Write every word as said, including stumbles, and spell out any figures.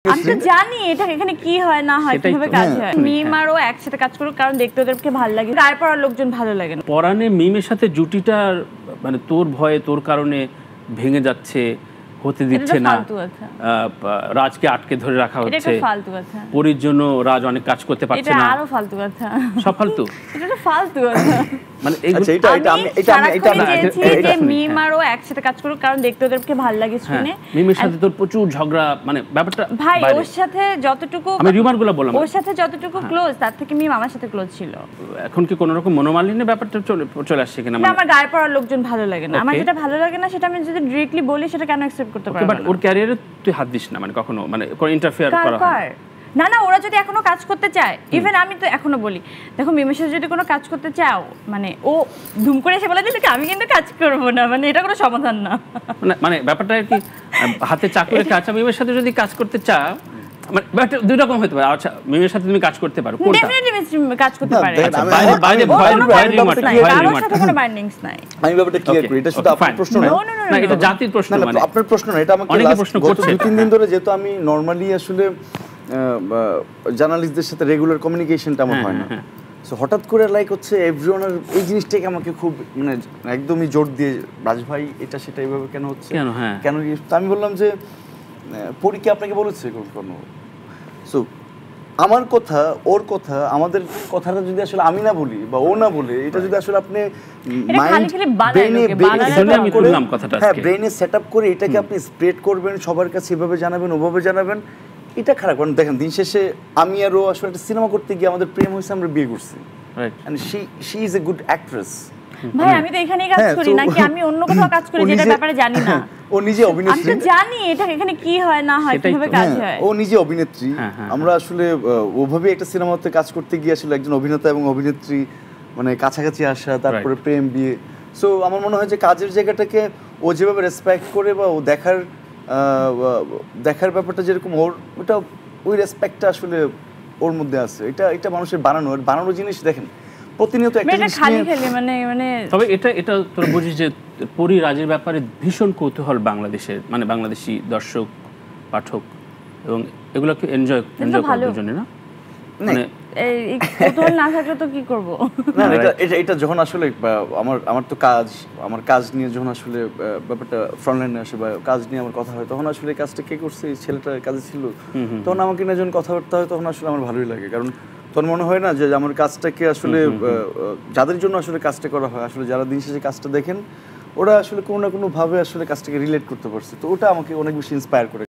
আমি তো জানি এটা এখানে কি হয় না হয় কিভাবে কাজ হয় মিম আর ও একসাথে কাজ করুক কারণ দেখতে ওদেরকে ভালো লাগে গায়ে পড়ার লোকজন ভালো লাগে না পরানে মিমের সাথে জুটিটা মানে তোর ভয়ে তোর কারণে ভেঙে যাচ্ছে হতে দিচ্ছে না রাজকে আটকে ধরে রাখা হচ্ছে এটা ফালতু কথা পরির জন্য রাজ অনেক কাজ করতে পারছে না এটা আরো ফালতু কথা সব ফালতু এটা তো ফালতু কথা মানে আচ্ছা এটা এটা আমি এটা আমি এটা আমি যে মিম আর ও একসাথে কাজ করুক কারণ দেখতে ওদেরকে ভালো লাগে স্ক্রিনে মিমের সাথে তোর প্রচুর ঝগড়া মানে ব্যাপারটা ভাই ওর সাথে যতটুকু আমি রিউমারগুলো বললাম ওর সাথে যতটুকু ক্লোজ তার থেকে মিম আমার সাথে ক্লোজ ছিল এখন কি কোনো রকম মনোমালিন্যের ব্যাপারটা চলে চলে আসছে কিনা মানে আমার গায়ে পড়ার লোকজন ভালো লাগে না আমার যেটা ভালো লাগে না সেটা আমি যদি ডিরেক্টলি বলি সেটা কেন অ্যাকসেপ্ট করতে পারবো বাট ওর ক্যারিয়ারে তুই হাত দিস না মানে কখনো মানে কোনো ইন্টারফেয়ার করা হয় না না ওরা যদি এখনো কাজ করতে চায় ইভেন আমি তো এখনো বলি দেখো মিমের সাথে যদি কোনো কাজ করতে চাও মানে ও ধুম করে এসে বলে দিলে আমি কিন্তু কাজ করব না মানে এটা কোনো সমাধান না মানে মানে ব্যাপারটা কি হাতে চাকু রেখে আচ্ছা মিমের সাথে যদি কাজ করতে চাও মানে দুই রকম হতে পারে আচ্ছা মিমের সাথে তুমি কাজ করতে পারো কোনটা ডেফিনেটলি কাজ করতে পারে বাইরে বাইরে ভয়ের ভয়ের রিমার্ক আমার সাথে কোনো বাইন্ডিংস নাই আমি ব্যাপারটা ক্লিয়ার করি এটা শুধু আপনার প্রশ্ন না না এটা জাতির প্রশ্ন মানে আপনার প্রশ্ন না এটা আমাকে অনেকে প্রশ্ন করছে দুই তিন দিন ধরে যেহেতু আমি নরমালি আসলে জার্নালিস্টদের সাথে রেগুলার কমিউনিকেশনটা আমার হয় না সো হঠাৎ করে লাইক হচ্ছে এভরিওয়ানের এই জিনিসটাকে আমাকে খুব মানে একদমই জোর দিয়ে রাজ ভাই এটা সেটা এইভাবে কেন হচ্ছে কেন হ্যাঁ কেন আমি বললাম যে পরি কি আপনাকে বলেছে কোনো সো আমার কথা ওর কথা আমাদের কথাটা যদি আসলে আমি না বলি বা ও না বলে এটা যদি আসলে আপনি মাইন্ড ব্রেনে আমি করলাম কথাটা হ্যাঁ ব্রেনে সেটআপ করে এটাকে আপনি স্প্রেড করবেন সবার কাছে এভাবে জানাবেন ওভাবে জানাবেন এটা খারাপ কারণ দেখেন দিন শেষে আমি আর ও আসলে একটা সিনেমা করতে গিয়ে আমাদের প্রেম হয়েছে আমরা বিয়ে করছি right and she she is a good actress ভাই আমি তো এখানেই কাজ করি নাকি আমি অন্য কোথাও কাজ করি যেটা ব্যাপারে জানি না ও নিজে অভিনেত্রী আমি তো জানি এটা এখানে কি হয় না হয় কিভাবে কাজ হয় ও নিজে অভিনেত্রী আমরা আসলে ওভাবে একটা সিনেমাতে কাজ করতে গিয়ে আসলে একজন অভিনেতা এবং অভিনেত্রী মানে কাছাকাছি আসা তারপরে প্রেম বিয়ে সো আমার মনে হয় যে কাজের জায়গাটাকে ও যেভাবে রেসপেক্ট করে বা ও দেখার দেখার ব্যাপারটা যেরকম ওর ওটা ওই রেসপেক্টটা আসলে ওর মধ্যে আছে এটা এটা মানুষের বানানো বানানো জিনিস দেখেন প্রতিনিয়ত একটা জিনিস খালি খালি মানে মানে তবে এটা এটা তোরা বুঝিস যে পরি রাজের ব্যাপারে ভীষণ কৌতূহল বাংলাদেশের মানে বাংলাদেশি দর্শক পাঠক এবং এগুলোকে এনজয় এনজয় করার জন্য না মানে এই কৌতূহল না থাকলে তো কি করব না এটা এটা এটা যখন আসলে আমার আমার তো কাজ আমার কাজ নিয়ে যখন আসলে ব্যাপারটা ফ্রন্ট লাইনে আসে বা কাজ নিয়ে আমার কথা হয় তখন আসলে কাজটা কে করছে ছেলেটার কাজে ছিল তখন আমাকে নিয়ে যখন কথাবার্তা হয় তখন আসলে আমার ভালোই লাগে কারণ তখন মনে হয় না যে আমার কাজটাকে আসলে যাদের জন্য আসলে কাজটা করা হয় আসলে যারা দিন শেষে কাজটা দেখেন ওরা আসলে কোনো না কোনো ভাবে আসলে কাজটাকে রিলেট করতে পারছে তো ওটা আমাকে অনেক বেশি ইন্সপায়ার করে